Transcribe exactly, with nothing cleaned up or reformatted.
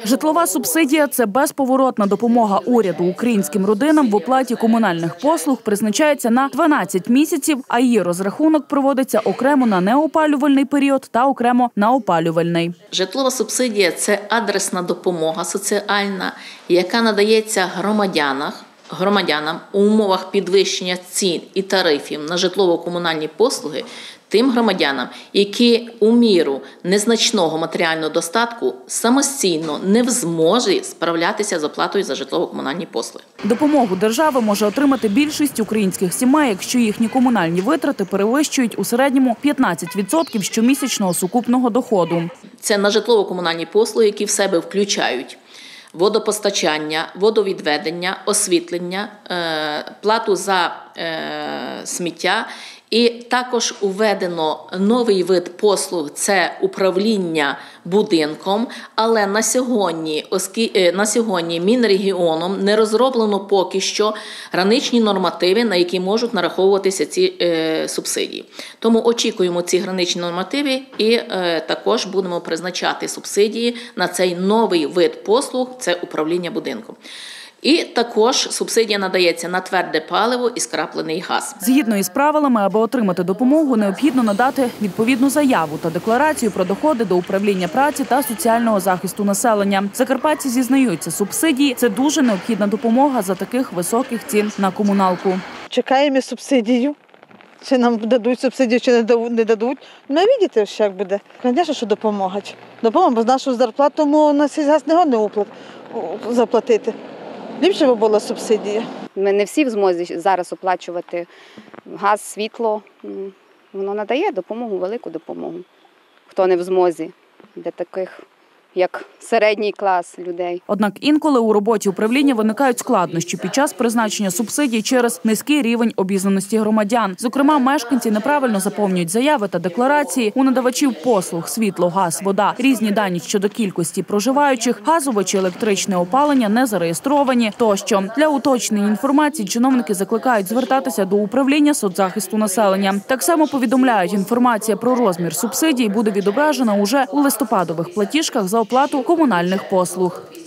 Житлова субсидія – це безповоротна допомога уряду українським родинам в оплаті комунальних послуг, призначається на дванадцять місяців, а її розрахунок проводиться окремо на неопалювальний період та окремо на опалювальний. Житлова субсидія – це адресна допомога соціальна, яка надається громадянам, громадянам у умовах підвищення цін і тарифів на житлово-комунальні послуги тим громадянам, які у міру незначного матеріального достатку самостійно не в змозі справлятися з оплатою за житлово-комунальні послуги. Допомогу держави може отримати більшість українських сімей, якщо їхні комунальні витрати перевищують у середньому п'ятнадцять відсотків щомісячного сукупного доходу. Це на житлово-комунальні послуги, які в себе включають водопостачання, водовідведення, освітлення, плату за сміття. І також введено новий вид послуг – це управління будинком, але на сьогодні, на сьогодні Мінрегіоном не розроблено поки що граничні нормативи, на які можуть нараховуватися ці е, субсидії. Тому очікуємо ці граничні нормативи і е, також будемо призначати субсидії на цей новий вид послуг – це управління будинком. І також субсидія надається на тверде паливо і скраплений газ. Згідно із правилами, аби отримати допомогу, необхідно надати відповідну заяву та декларацію про доходи до управління праці та соціального захисту населення. Закарпатці зізнаються, субсидії – це дуже необхідна допомога за таких високих цін на комуналку. Чекаємо субсидію. Чи нам дадуть субсидію, чи не дадуть. Ну, бачите, як буде. Звісно, що допомагають. Допомога, бо з нашу зарплату на сільгаз не годно заплатити. Ліпше б була субсидія. Ми не всі в змозі зараз оплачувати газ, світло. Воно надає допомогу, велику допомогу. Хто не в змозі, для таких, як середній клас людей. Однак інколи у роботі управління виникають складнощі під час призначення субсидій через низький рівень обізнаності громадян. Зокрема, мешканці неправильно заповнюють заяви та декларації. У надавачів послуг – світло, газ, вода, різні дані щодо кількості проживаючих, газове чи електричне опалення не зареєстровані тощо. Для уточнення інформації чиновники закликають звертатися до управління соцзахисту населення. Так само повідомляють, інформація про розмір субсидій буде відображена уже у листопадових платіжках за оплату комунальних послуг.